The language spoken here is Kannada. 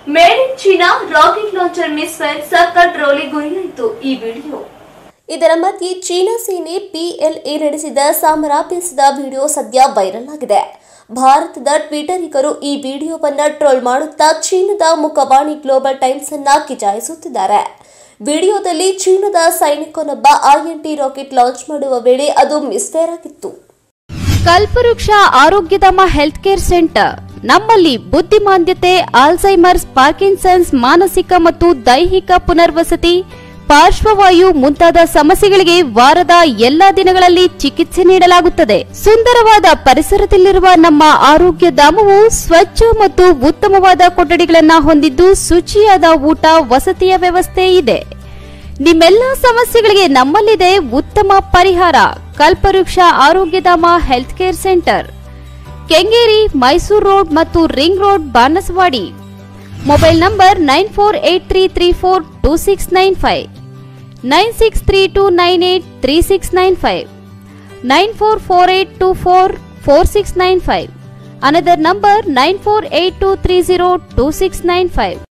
Made in China rocket launcher missile ಸಖತ್ ರೋಲಿ ಗುರಿಯಾಯಿತು ಈ ವಿಡಿಯೋ। ಇದರ ಮಧ್ಯೆ ಚೀನಾ ಸೇನೆ PLA ನಡೆಸಿದ ಸಮರಾಭ್ಯಾಸದ ವಿಡಿಯೋ ಸದ್ಯ ವೈರಲ್ ಆಗಿದೆ। ಭಾರತದ ಟ್ವಿಟರಿಗರು ಈ ವಿಡಿಯೋವನ್ನು ಟ್ರೋಲ್ ಮಾಡುತ್ತಾ ಚೀನಾದ ಮುಖವಾಣಿ ಗ್ಲೋಬಲ್ ಟೈಮ್ಸ್ ಅನ್ನು ಕಿಚಾಯಿಸುತ್ತಿದ್ದಾರೆ। ವಿಡಿಯೋದಲ್ಲಿ ಚೀನಾದ ಸೈನಿಕನೊಬ್ಬ INT ರಾಕೆಟ್ ಲಾಂಚ್ ಮಾಡುವ ವೇಳೆ ಅದು ಮಿಸ್ಫೈರ್ ಆಗಿತ್ತು। ಕಲ್ಪವೃಕ್ಷ ಆರೋಗ್ಯಧಾಮ ಹೆಲ್ತ್ ಕೇರ್ ಸೆಂಟರ್ ನಮ್ಮಲ್ಲಿ ಬುದ್ಧಿಮಾಂದ್ಯತೆ, ಆಲ್ಝೈಮರ್ಸ್, ಪಾರ್ಕಿನ್ಸನ್ಸ್, ಮಾನಸಿಕ ಮತ್ತು ದೈಹಿಕ ಪುನರ್ವಸತಿ, ಪಾರ್ಶ್ವವಾಯು ಮುಂತಾದ ಸಮಸ್ಯೆಗಳಿಗೆ ವಾರದ ಎಲ್ಲಾ ದಿನಗಳಲ್ಲಿ ಚಿಕಿತ್ಸೆ ನೀಡಲಾಗುತ್ತದೆ। ಸುಂದರವಾದ ಪರಿಸರದಲ್ಲಿರುವ ನಮ್ಮ ಆರೋಗ್ಯ ಧಾಮವು ಸ್ವಚ್ಛ ಮತ್ತು ಉತ್ತಮವಾದ ಕೊಠಡಿಗಳನ್ನು ಹೊಂದಿದ್ದು ಶುಚಿಯಾದ ಊಟ, ವಸತಿಯ ವ್ಯವಸ್ಥೆ ಇದೆ। ನಿಮ್ಮೆಲ್ಲ ಸಮಸ್ಯೆಗಳಿಗೆ ನಮ್ಮಲ್ಲಿದೆ ಉತ್ತಮ ಪರಿಹಾರ। Kalpavriksha Arogyadhama health care centre, Kengeri, Mysuru road ಮತ್ತು ring road, Banasavadi. Mobile number 9483342695, 9632983695, 9448244695. Another number 9482302695.